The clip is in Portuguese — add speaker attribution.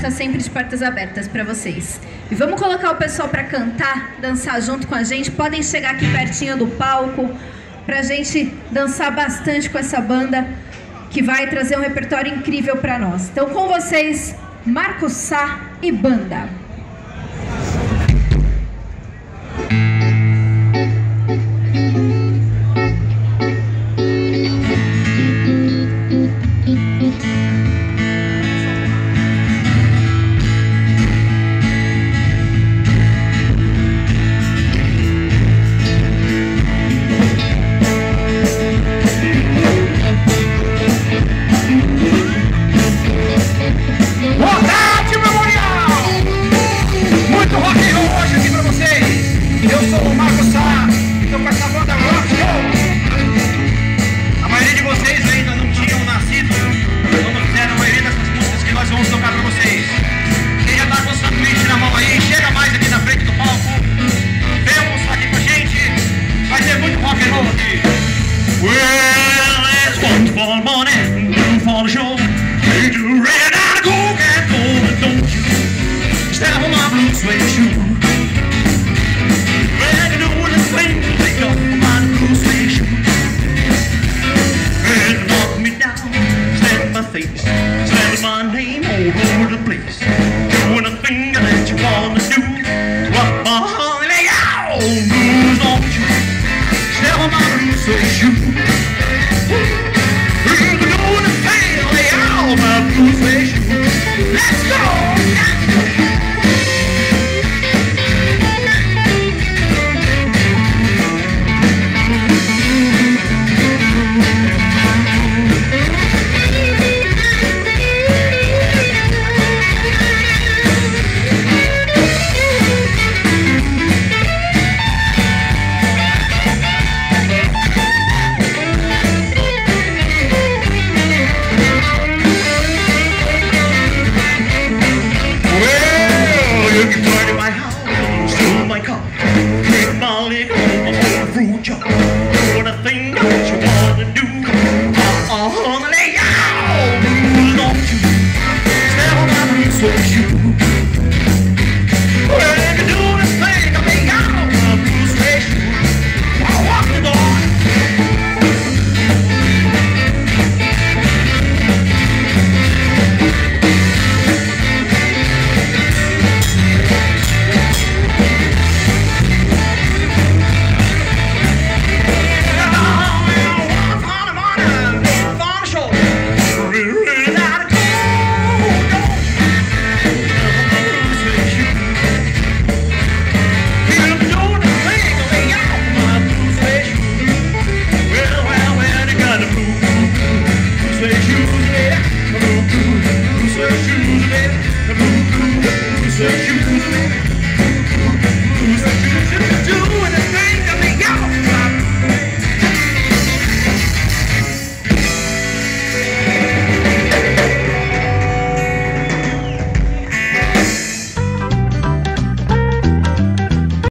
Speaker 1: tá sempre de portas abertas para vocês. E vamos colocar o pessoal para cantar, dançar junto com a gente. Podem chegar aqui pertinho do palco pra gente dançar bastante com essa banda que vai trazer um repertório incrível para nós. Então, com vocês, Marcos Sá e banda.
Speaker 2: Spell my name all over the place. Doing a thing that you wanna do. What my honey, oh, blues on you. Spell my blues face you. Doing a thing, oh, my blues face you. Let's go. Doing a thing that you wanna do. Lay out, don't you? Spell my blues face you.